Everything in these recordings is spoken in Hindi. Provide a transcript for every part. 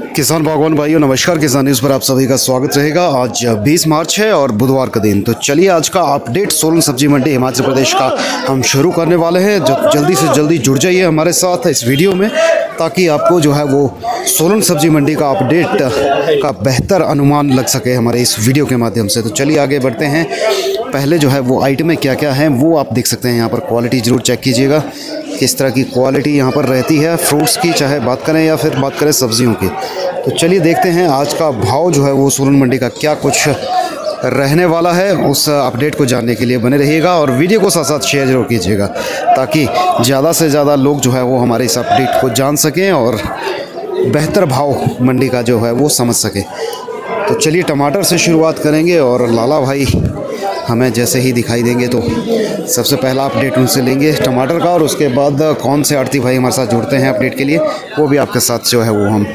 किसान बागवान भाइयों नमस्कार। किसान न्यूज़ पर आप सभी का स्वागत रहेगा। आज 20 मार्च है और बुधवार का दिन। तो चलिए आज का अपडेट सोलन सब्जी मंडी हिमाचल प्रदेश का हम शुरू करने वाले हैं। जल्दी से जल्दी जुड़ जाइए हमारे साथ इस वीडियो में, ताकि आपको जो है वो सोलन सब्जी मंडी का अपडेट का बेहतर अनुमान लग सके हमारे इस वीडियो के माध्यम से। तो चलिए आगे बढ़ते हैं। पहले जो है वो आइटमें क्या क्या हैं वो आप देख सकते हैं। यहाँ पर क्वालिटी ज़रूर चेक कीजिएगा, किस तरह की क्वालिटी यहाँ पर रहती है फ्रूट्स की, चाहे बात करें या फिर बात करें सब्जियों की। तो चलिए देखते हैं आज का भाव जो है वो सोलन मंडी का क्या कुछ रहने वाला है। उस अपडेट को जानने के लिए बने रहिएगा और वीडियो को साथ साथ शेयर जरूर कीजिएगा, ताकि ज़्यादा से ज़्यादा लोग जो है वो हमारे इस अपडेट को जान सकें और बेहतर भाव मंडी का जो है वो समझ सकें। तो चलिए टमाटर से शुरुआत करेंगे और लाला भाई हमें जैसे ही दिखाई देंगे तो सबसे पहला अपडेट उनसे लेंगे टमाटर का, और उसके बाद कौन से आड़ती भाई हमारे साथ जुड़ते हैं अपडेट के लिए वो भी आपके साथ जो है वो हम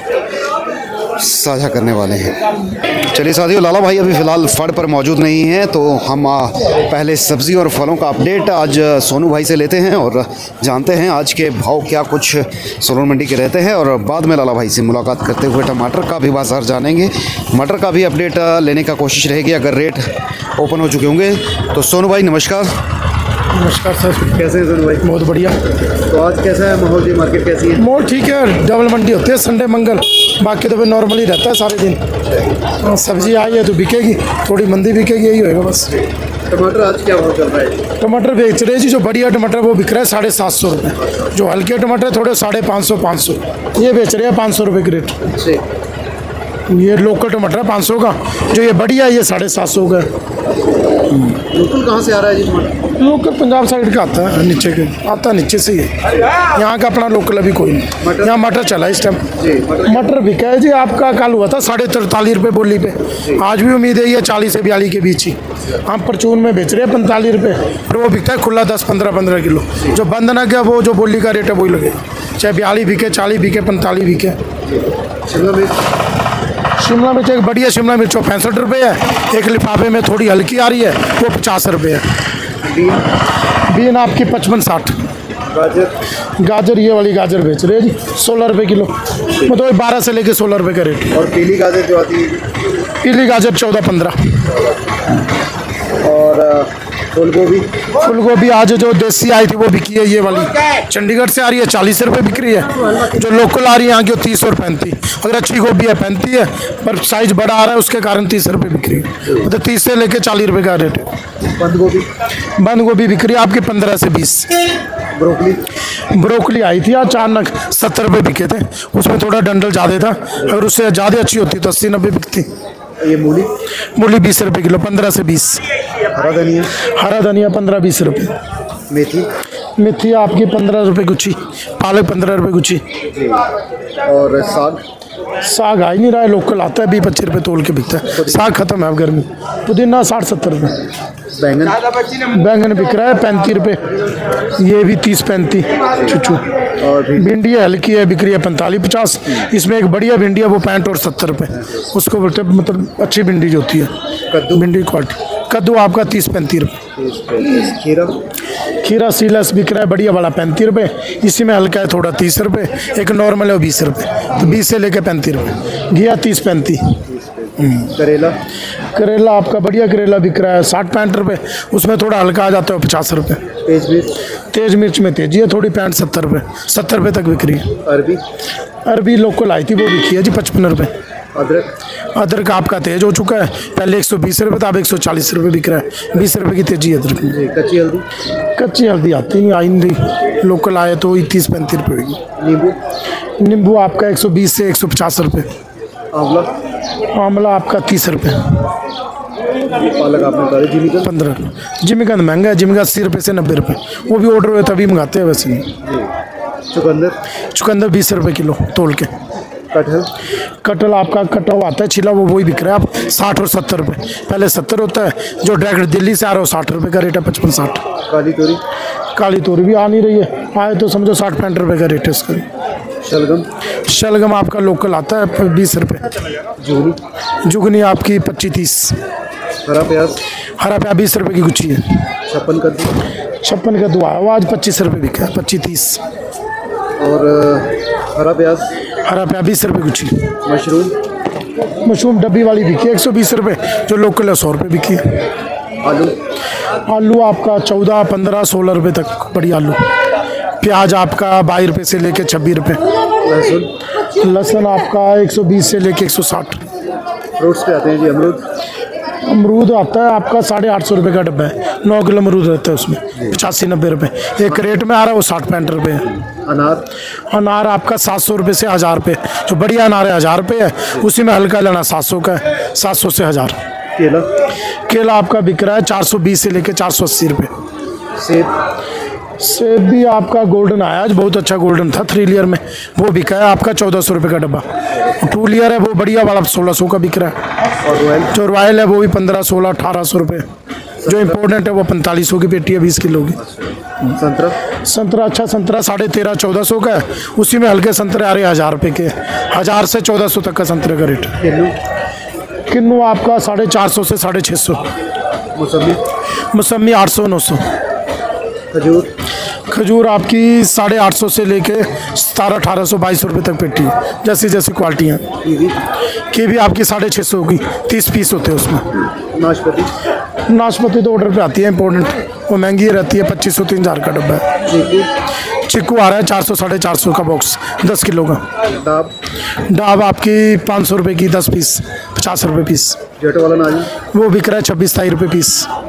साझा करने वाले हैं। चलिए साथियों, लाला भाई अभी फ़िलहाल फड़ पर मौजूद नहीं हैं, तो हम पहले सब्ज़ी और फलों का अपडेट आज सोनू भाई से लेते हैं और जानते हैं आज के भाव क्या कुछ सोलन मंडी के रहते हैं, और बाद में लाला भाई से मुलाकात करते हुए टमाटर का भी बाज़ार जानेंगे, मटर का भी अपडेट लेने का कोशिश रहेगी अगर रेट ओपन हो चुके होंगे। तो सोनू भाई नमस्कार। नमस्कार सर, कैसे हैं सोनू भाई? बहुत बढ़िया। तो आज कैसा है माहौल जी, मार्केट कैसी है? माहौल ठीक है, डबल मंडी होती है संडे मंगल, बाकी तो फिर नॉर्मल ही रहता है सारे दिन। सब्जी आई है तो बिकेगी, थोड़ी मंदी बिकेगी, यही होएगा बस। टमाटर आज क्या भाव चल रहा है? टमाटर बेच रहे जी, जो बढ़िया टमाटर वो बिक रहा है 750 रुपये, जो हल्के टमाटर थोड़े 550 500, ये बेच रहे हैं 500 रुपये की रेट। ये लोकल टमाटर है 500 का, जो ये बढ़िया है ये 750 का। लोकल कहाँ से आ रहा है जी टमाटर? लोकल पंजाब साइड का आता है, नीचे के आता है, नीचे से ही है। यहाँ का अपना लोकल अभी कोई नहीं। यहाँ मटर चला इस टाइम, मटर बिका है जी। आपका कल हुआ था 43.5 रुपये बोली पे, आज भी उम्मीद है ये 40 से 42 के बीच ही। हम परचून में बेच रहे हैं 45 रुपये, फिर वो बिकता है खुला 10-15 किलो। जो बंद ना गया वो जो बोली का रेट है वही लगे, चाहे 42 बिके, 40 बिके, 45 बिके। शिमला मिर्च एक बढ़िया शिमला मिर्च 65 रुपये है, एक लिफाफे में थोड़ी हल्की आ रही है वो 50 रुपये है। बीन आपकी 55-60। गाजर ये वाली गाजर बेच रहे हैं जी 16 रुपये किलो, मतलब 12 से लेके 16 रुपये का रेट। और पीली गाजर जो आती है? पीली गाजर 14-15। और फूल गोभी आज जो देसी आई थी वो बिकी है, ये वाली चंडीगढ़ से आ रही है 40 रुपये बिक रही है। जो लोकल आ रही है यहाँ की 30 और 35। अगर अच्छी गोभी है 35 है, पर साइज बड़ा आ रहा है उसके कारण 30 रुपये बिक रही है, मतलब 30 से लेके 40 रुपये का रेट है। बंद गोभी बिक रही है आपकी 15 से 20। ब्रोकली आई थी आज अचानक 70 रुपये बिके थे, उसमें थोड़ा डंडल ज़्यादा था, अगर उससे ज़्यादा अच्छी होती तो 80-90 बिकती। ये मूली 20 रुपये किलो, 15 से 20। हरा धनिया 15-20 रुपये। मेथी आपकी 15 रुपये गुच्छी, पालक 15 रुपये गुच्छी। और साग आ ही नहीं रहा है, लोकल आता है 20-25 रुपये तोल के बिकता है। साग खत्म है अब गर्मी। पुदीना 60-70 रुपये। बैंगन बिक रहा है 35 रुपये, ये भी 30-35 छुच्छू। और भिंडी हल्की है, बिक रही है 45-50। इसमें एक बढ़िया भिंडी है वो 65 और 70 रुपये, उसको बोलते हैं मतलब अच्छी भिंडी जो होती है भिंडी क्वालिटी। कद्दू आपका 30-35 रुपये। खीरा सीलस बिक रहा है बढ़िया वाला 35 रुपये, इसी में हल्का है थोड़ा 30 रुपये, एक नॉर्मल है 20 रुपये, तो 20 से लेकर 35 रुपये। घिया 30-35। करेला आपका बढ़िया करेला बिक रहा है 60-65 रुपये, उसमें थोड़ा हल्का आ जाता है 50 रुपये। तेज मिर्च में तेजी है थोड़ी 65-70 रुपये, 70 रुपये तक बिक रही है। अरबी लोकल आई थी वो बिकी है जी 55 रुपये। अदरक आपका तेज हो चुका है, पहले 120 रुपये था, अब 140 रुपये बिक रहा है, 20 रुपये की तेजी है अदरक में। कच्ची हल्दी आती नहीं, आई नहीं, लोकल आए तो 30-35 रुपये होगी। नींबू आपका 120 से 150 रुपये। आंवला आपका 30 रुपये। पालक आपने 15। जिमीकंद महंगा है, जिमीकंद 80 रुपये से 90 रुपये, वो भी ऑर्डर हुए तभी मंगाते हैं, वैसे नहीं। चुकंदर 20 रुपये किलो तोल के। कटहल आपका कटा हुआ आता है छिला, वो वही बिक रहा है आप 60 और 70 रुपये, पहले 70 होता है, जो डायरेक्ट दिल्ली से आ रहा है 60 रुपये का रेट है, 55-60। काली तोरी भी आ नहीं रही है, आए तो समझो 60-65 रुपये का रेट है इसका। शलगम आपका लोकल आता है 20 रुपये। जुगनी आपकी 25-30। हरा प्याज 20 रुपये की गुच्छी है। 56 का दुआ है, वो आज 25 रुपये बिका है, 25-30। और हरा हरा प्याज 20 रुपये गुच्छी। मशरूम? मशरूम डब्बी वाली बिकी 120 रुपये, जो लोकल है 100 रुपये बिकी है। आलू? आलू आपका 14, 15, 16 रुपये तक बड़ी आलू। प्याज आपका 22 रुपये से लेके 26 रुपये। लहसुन? लहसुन आपका 120 से लेके 160। फ्रूट्स पे आते हैं जी। अमरूद? अमरूद आता है आपका 850 रुपये का डब्बा है, 9 किलो अमरूद रहता है उसमें, 85-90 रुपये। एक रेट में आ रहा है वो 60-65 रुपये है। अनार? अनार आपका 700 रुपये से 1000 रुपये, जो बढ़िया अनार है 1000 रुपये है, उसी में हल्का लेना 700 का है, 700 से 1000। केला? केला आपका बिक रहा है 420 से लेके 480 रुपये। सेब? सेब भी आपका गोल्डन आया आज, बहुत अच्छा गोल्डन था 3 लेयर में, वो बिका है आपका 1400 रुपये का डब्बा। 2 लेयर है वो बढ़िया वाला 1600 का बिक रहा है। और रॉयल? जो रॉयल है वो भी 1500, 1600, 1800 रुपये। जो इम्पोर्टेंट है वो 4500 की पेटी है 20 किलो की। संतरा? संतरा अच्छा संतरा 1350-1400 का है, उसी में हल्के संतरे आ रहे हैं 1000 रुपये के, 1000 से 1400 तक का संतरे का रेट। किन्नू? किन्नू आपका 450 से 650। मौसमी? मौसमी 800-900। खजूर? खजूर आपकी 850 से लेके 1700-1800, 2200 रुपये तक पेटी है, जैसी जैसी क्वालिटी है। कीवी? कीवी आपकी 650 की, 30 पीस होते हैं उसमें। नाशपाती? नाशपाती तो ऑर्डर पे आती है इम्पोर्टेंट, वो महंगी रहती है, 2500-3000 का डब्बा है। चीकू? चिक्कू आ रहा है 400-450 का बॉक्स 10 किलो का। डाब? डाब आपकी 500 रुपये की 10 पीस, 50 रुपये पीस। जेट वाला नारियल? वो बिक रहा है 26-27 रुपये पीस।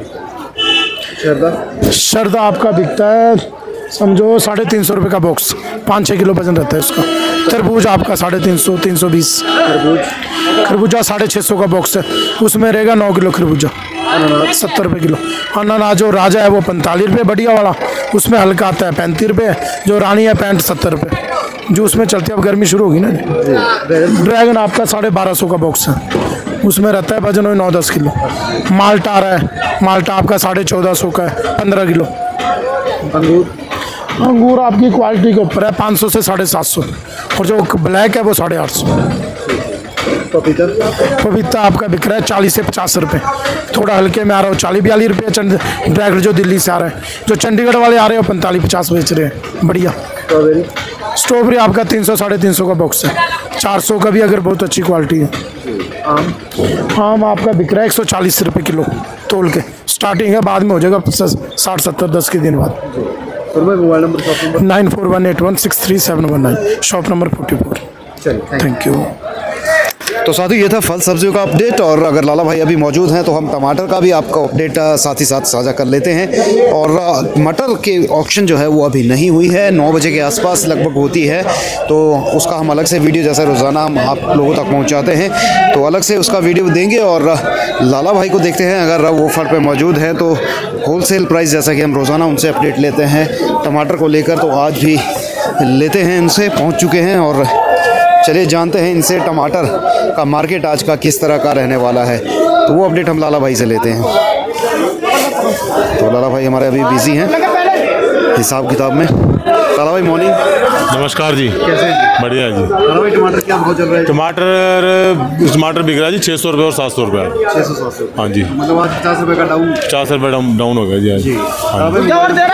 शरदा? शरदा आपका बिकता है समझो 350 रुपये का बॉक्स, 5-6 किलो वजन रहता है उसका। तरबूज आपका 350, 320। तरबूज? खरबूजा 650 का बॉक्स है, उसमें रहेगा 9 किलो खरबूजा, अनानास? 70 रुपये किलो। अनानास जो राजा है वो 45 रुपये बढ़िया वाला, उसमें हल्का आता है 35 रुपये, जो रानी है 65-70 रुपये। जो उसमें चलती है, अब गर्मी शुरू होगी ना। ड्रैगन आपका 1250 का बॉक्स है, उसमें रहता है वजन 9-10 किलो। माल्टा आ रहा है, माल्टा आपका 1450 का है, 15 किलो। अंगूर? अंगूर आपकी क्वालिटी के ऊपर है, 500 से 750, और जो ब्लैक है वो 850। पपीता? पपीता आपका बिक रहा है 40 से 50 रुपये, थोड़ा हल्के में आ रहा हो 40-42 रुपये। ड्रैगन जो दिल्ली से आ रहा है, जो चंडीगढ़ वाले आ रहे हो 45-50 बेच रहे हैं, बढ़िया। स्ट्रॉबेरी? स्ट्रॉबेरी आपका 300-350 का बॉक्स है, 400 का भी अगर बहुत अच्छी क्वालिटी है। आम? आम आपका बिक रहा है 140 रुपये किलो तोल के, स्टार्टिंग है, बाद में हो जाएगा 60-70 10 के दिन बाद। और मैं mobile number, shop number? 9418163719, shop number 44। चलिए, थैंक यू। तो साथियों ये था फल सब्जियों का अपडेट। और अगर लाला भाई अभी मौजूद हैं तो हम टमाटर का भी आपका अपडेट साथ ही साथ साझा कर लेते हैं। और मटर के ऑक्शन जो है वो अभी नहीं हुई है, 9 बजे के आसपास लगभग होती है, तो उसका हम अलग से वीडियो जैसे रोज़ाना हम आप लोगों तक पहुंचाते हैं, तो अलग से उसका वीडियो देंगे। और लाला भाई को देखते हैं, अगर वो फल पे मौजूद है तो होलसेल प्राइस जैसा कि हम रोज़ाना उनसे अपडेट लेते हैं टमाटर को लेकर, तो आज भी लेते हैं, इनसे पहुँच चुके हैं। और चलिए जानते हैं इनसे टमाटर का मार्केट आज का किस तरह का रहने वाला है, तो वो अपडेट हम लाला भाई से लेते हैं। तो लाला भाई हमारे अभी बिजी हैं हिसाब किताब में। लाला भाई मॉर्निंग। नमस्कार जी। कैसे? बढ़िया जी। लाला भाई टमाटर क्या भाव चल रहा है? टमाटर बिक रहा है जी 600 रुपये और 700 रुपये। 600-700? हाँ जी, मतलब आज 50 रुपये का डाउन। 50 रुपये डाउन हो गया जी आज। जी। हाँ जी।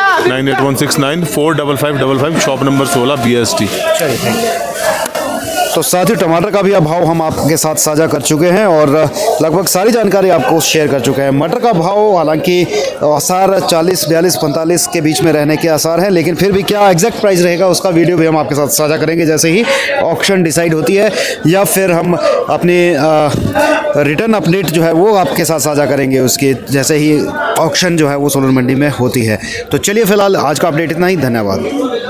9816945555, शॉप नंबर 16 BST। चलिए, थैंक यू। तो साथियों टमाटर का भी भाव हम आपके साथ साझा कर चुके हैं और लगभग सारी जानकारी आपको शेयर कर चुके हैं। मटर का भाव हालांकि आसार 40, 42, 45 के बीच में रहने के आसार हैं, लेकिन फिर भी क्या एग्जैक्ट प्राइस रहेगा उसका वीडियो भी हम आपके साथ साझा करेंगे जैसे ही ऑक्शन डिसाइड होती है, या फिर हम अपनी रिटर्न अपडेट जो है वो आपके साथ साझा करेंगे उसकी जैसे ही ऑक्शन जो है वो सोलन मंडी में होती है। तो चलिए फिलहाल आज का अपडेट इतना ही, धन्यवाद।